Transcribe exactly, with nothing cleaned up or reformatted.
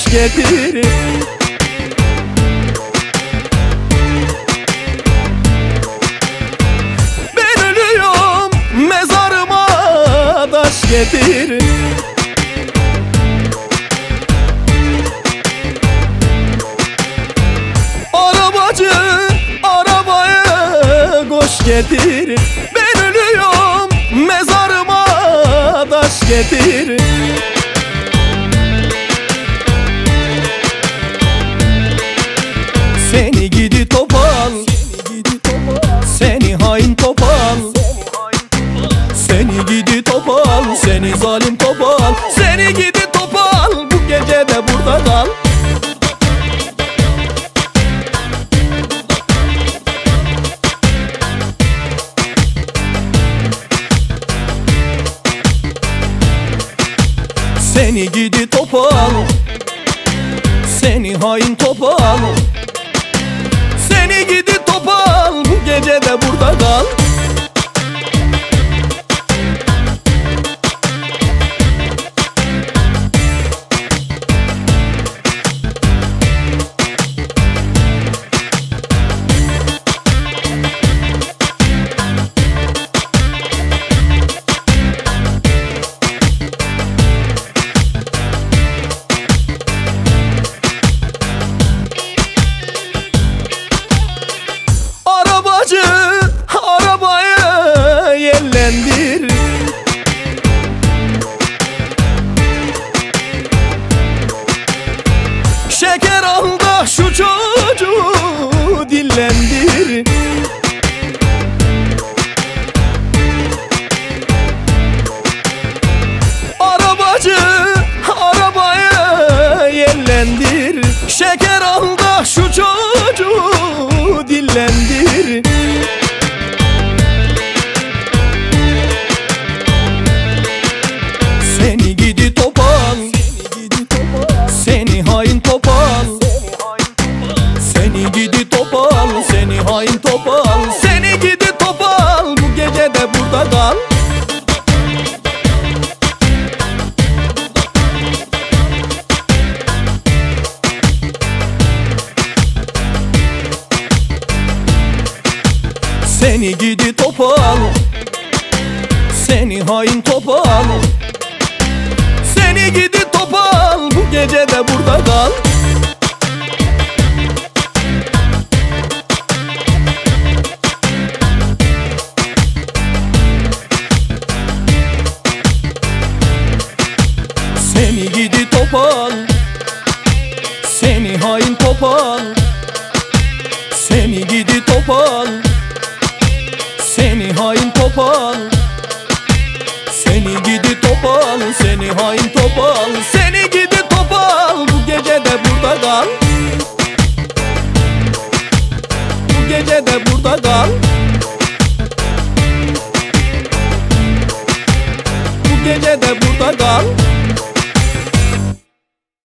getir. Ben ölüyorum, mezarıma taş getir. Arabacı, arabaya koş getir. Ben ölüyorum, mezarıma taş getir. Seni gidi topal, seni hain topal, seni gidi topal, seni zalim topal, seni gidi topal, bu gece de burada kal. Seni gidi topal, seni hain topal, seni gidi topal, bu gece de burada kal. Arabaya yellendir. Şeker al da şu çocuğu dillendir. Arabacı, arabaya yellendir. Şeker al da şu çocuğu dillendir. Seni gidi topal, seni hain topal, seni gidi topal, seni hain topal, seni gidi topal, bu gece de burada kal. Seni gidi topal, seni hain topal, seni gidi topal, bu gece de burada kal. Seni gidi topal, seni hain topal, seni gidi topal,